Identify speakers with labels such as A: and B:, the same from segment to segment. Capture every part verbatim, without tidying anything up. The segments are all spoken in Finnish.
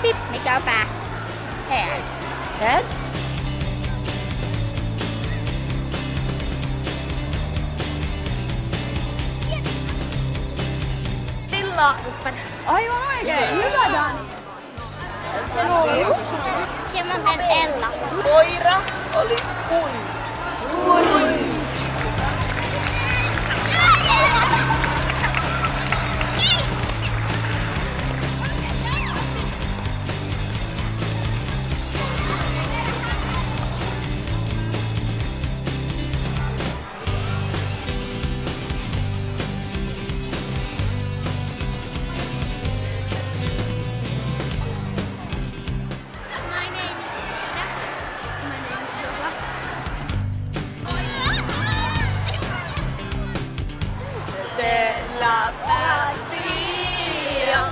A: beep. We go back. Head.
B: Head?
A: Silla.
B: Aivan oikein. Hyvä Dani.
A: Semmoinen Ella.
C: Koira oli kun.
A: My name is Ida. My name is Rosa.
C: De la patria.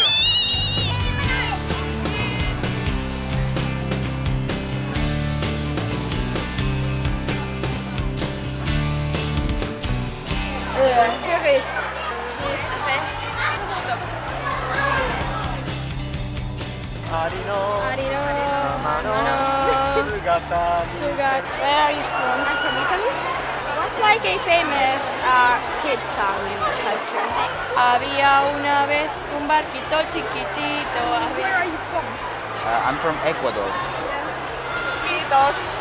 B: Siri.
D: Arino,
B: Arino.
D: Amano, Sugatani.
B: Sugat. Where are you from? I'm from Italy. What's like a famous uh, kids song in your country? Había una vez un barquito chiquitito. Where are you from?
E: Uh, I'm from Ecuador.
B: Kiitos.